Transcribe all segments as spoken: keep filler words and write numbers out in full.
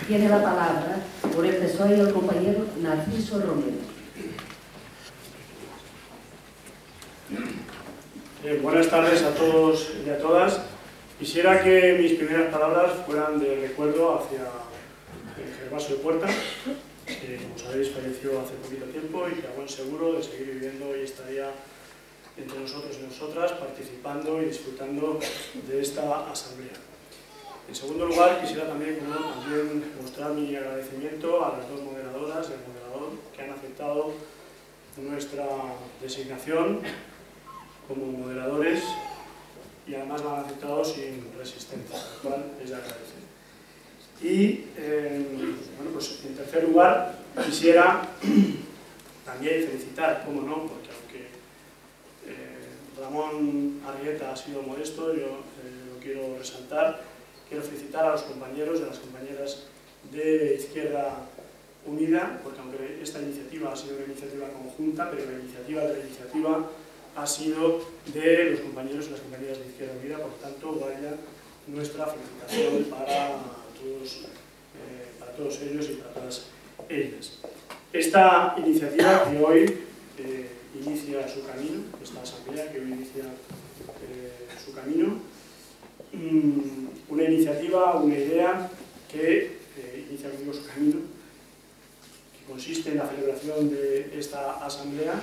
Tiene la palabra por el P S O E el compañero Narciso Romero. Eh, buenas tardes a todos y a todas. Quisiera que mis primeras palabras fueran de recuerdo hacia el Gervasio de Puerta, que como sabéis falleció hace poquito tiempo y que a buen seguro de seguir viviendo y estaría entre nosotros y nosotras participando y disfrutando de esta asamblea. En segundo lugar, quisiera también, bueno, también mostrar mi agradecimiento a las dos moderadoras y al moderador que han aceptado nuestra designación como moderadores y además la han aceptado sin resistencia, lo cual les agradece. Y, eh, bueno, pues en tercer lugar, quisiera también felicitar, cómo no, porque aunque eh, Ramón Arrieta ha sido modesto, yo eh, lo quiero resaltar, quiero felicitar a los compañeros y a las compañeras de Izquierda Unida, porque aunque esta iniciativa ha sido una iniciativa conjunta, pero la iniciativa de la iniciativa ha sido de los compañeros y las compañeras de Izquierda Unida, por tanto, vaya nuestra felicitación para todos, eh, para todos ellos y para todas ellas. Esta iniciativa que hoy eh, inicia su camino, esta asamblea que hoy inicia eh, su camino, mmm, una iniciativa, una idea que eh, inicia conmigo su camino, que consiste en la celebración de esta asamblea,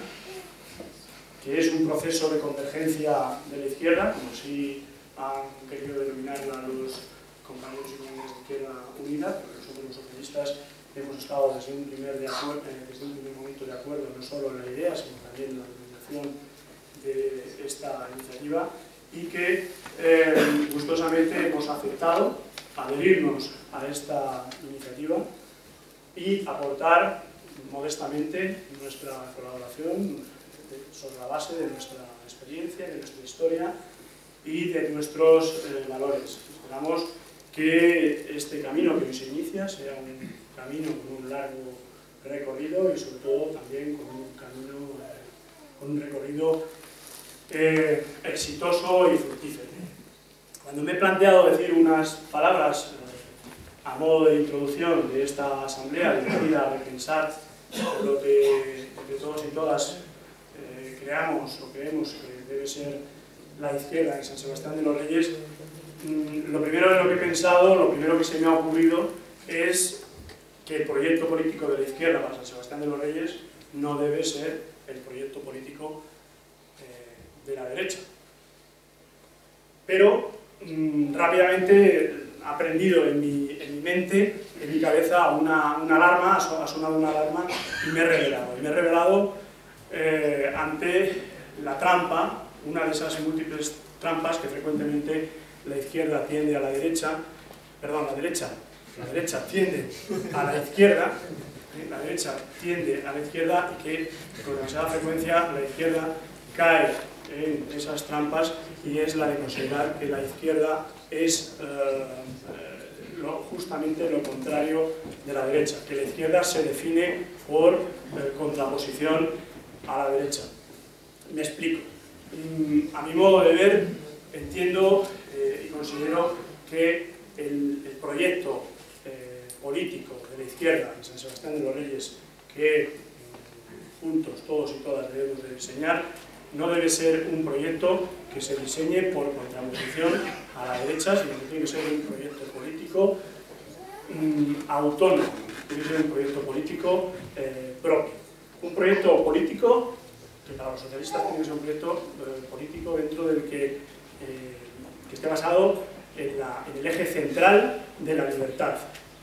que es un proceso de convergencia de la izquierda, como así han querido denominarla los compañeros y compañeras de Izquierda Unida, porque nosotros los socialistas hemos estado desde un primer, de acuerdo, eh, desde un primer momento de acuerdo no solo en la idea, sino también en la organización de esta iniciativa, y que eh, gustosamente hemos aceptado adherirnos a esta iniciativa y aportar modestamente nuestra colaboración sobre la base de nuestra experiencia, de nuestra historia y de nuestros eh, valores. Esperamos que este camino que hoy se inicia sea un camino con un largo recorrido y sobre todo también con un camino, eh, con un recorrido eh, exitoso y fructífero. Cuando me he planteado decir unas palabras eh, a modo de introducción de esta asamblea dirigida a repensar lo que, lo que todos y todas eh, creamos o creemos que debe ser la izquierda en San Sebastián de los Reyes, mmm, lo primero de lo que he pensado, lo primero que se me ha ocurrido es que el proyecto político de la izquierda para San Sebastián de los Reyes no debe ser el proyecto político eh, de la derecha. Pero mmm, rápidamente ha prendido en mi, en mi mente, en mi cabeza, una, una alarma, ha sonado una alarma y me he revelado. Y me he revelado eh, ante la trampa, una de esas múltiples trampas que frecuentemente la izquierda tiende a la derecha, perdón, la derecha, la derecha tiende a la izquierda, ¿eh? la derecha tiende a la izquierda y que con demasiada frecuencia la izquierda cae en esas trampas y es la de considerar que la izquierda es eh, eh, lo, justamente lo contrario de la derecha, que la izquierda se define por eh, contraposición a la derecha. Me explico. A mi modo de ver, entiendo eh, y considero que el, el proyecto eh, político de la izquierda en San Sebastián de los Reyes que eh, juntos, todos y todas debemos de diseñar, no debe ser un proyecto que se diseñe por contraposición a la derecha, sino que tiene que ser un proyecto político mmm, autónomo, tiene que ser un proyecto político eh, propio. Un proyecto político que para los socialistas tiene que ser un proyecto eh, político dentro del que, eh, que esté basado en, la, en el eje central de la libertad.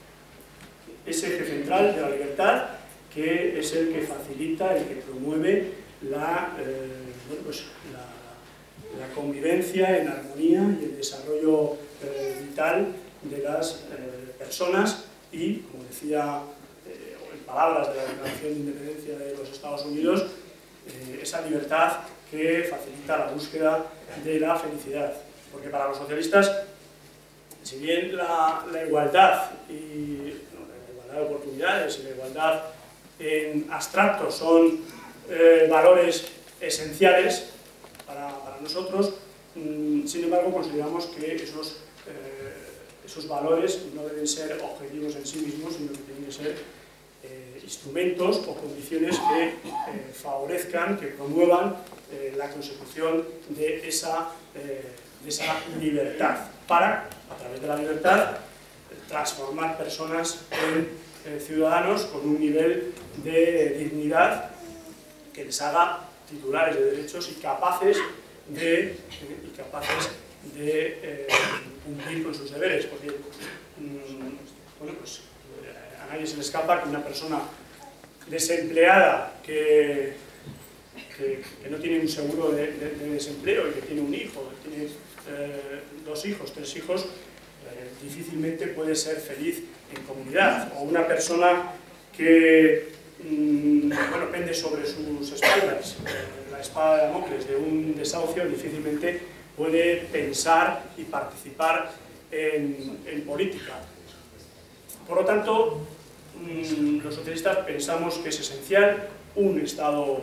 Ese eje central de la libertad que es el que facilita, el que promueve la, eh, bueno, pues la, la convivencia en armonía y el desarrollo eh, vital de las eh, personas y, como decía eh, en palabras de la Declaración de Independencia de los Estados Unidos, eh, esa libertad que facilita la búsqueda de la felicidad. Porque para los socialistas, si bien la, la igualdad y no, la igualdad de oportunidades y la igualdad en abstracto son eh, valores esenciales para, para nosotros, mmm, sin embargo consideramos que esos eh, esos valores no deben ser objetivos en sí mismos, sino que tienen que ser eh, instrumentos o condiciones que eh, favorezcan, que promuevan eh, la consecución de esa, eh, de esa libertad, para, a través de la libertad, transformar personas en eh, ciudadanos con un nivel de dignidad que les haga titulares de derechos y capaces de, eh, y capaces de eh, cumplir con sus deberes, porque mmm, bueno, pues, eh, a nadie se le escapa que una persona desempleada que, que, que no tiene un seguro de, de, de desempleo y que tiene un hijo, que tiene eh, dos hijos, tres hijos, eh, difícilmente puede ser feliz en comunidad, o una persona que mmm, bueno, pende sobre sus espaldas eh, la espada de Damocles de un desahucio, difícilmente puede pensar y participar en, en política. Por lo tanto, mmm, los socialistas pensamos que es esencial un Estado,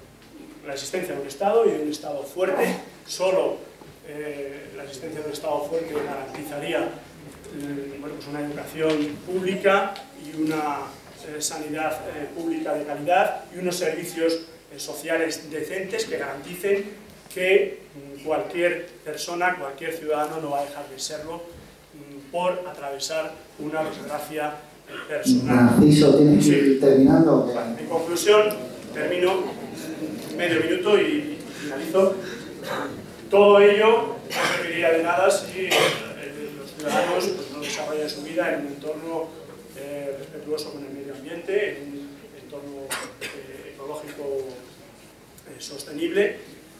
la existencia de un Estado y de un Estado fuerte. Solo eh, la existencia de un Estado fuerte garantizaría eh, bueno, pues una educación pública y una eh, sanidad eh, pública de calidad y unos servicios eh, sociales decentes que garanticen que mmm, cualquier persona, cualquier ciudadano no va a dejar de serlo mmm, por atravesar una desgracia eh, personal. Narciso, ¿tienes que ir terminando? Bueno, en conclusión, termino medio minuto y, y finalizo. Todo ello no serviría de nada si eh, los ciudadanos pues, no desarrollan su vida en un entorno eh, respetuoso con el medio ambiente, en un entorno eh, ecológico eh, sostenible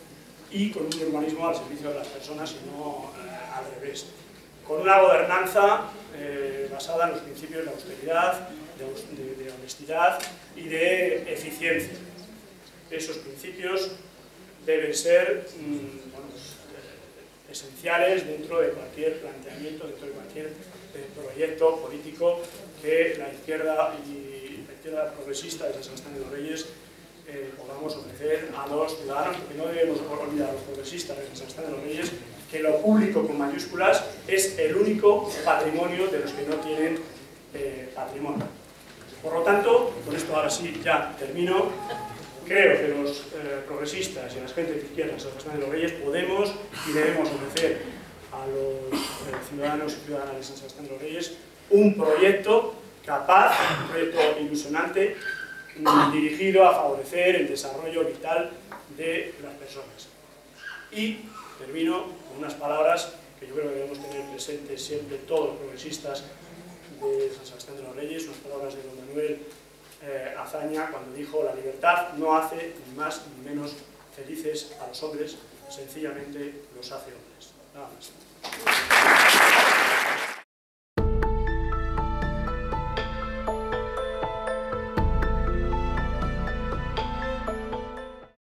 y con un urbanismo al servicio de las personas y no eh, al revés. Con una gobernanza eh, basada en los principios de austeridad, de, de, de honestidad y de eficiencia. Esos principios deben ser mmm, bueno, eh, esenciales dentro de cualquier planteamiento, dentro de cualquier eh, proyecto político que la izquierda y la izquierda progresista de San Sebastián de los Reyes eh, podamos ofrecer a los ciudadanos, porque no debemos olvidar a los progresistas de San Sebastián de los Reyes que lo público con mayúsculas es el único patrimonio de los que no tienen eh, patrimonio. Por lo tanto, con esto ahora sí ya termino. Creo que los eh, progresistas y las gentes de izquierda de San Sebastián de los Reyes podemos y debemos ofrecer a los eh, ciudadanos y ciudadanas de San Sebastián de los Reyes un proyecto capaz, un proyecto ilusionante, mm, dirigido a favorecer el desarrollo vital de las personas. Y termino con unas palabras que yo creo que debemos tener presentes siempre todos los progresistas de San Sebastián de los Reyes, unas palabras de don Manuel Eh, Azaña cuando dijo: la libertad no hace ni más ni menos felices a los hombres, sencillamente los hace hombres. Nada más.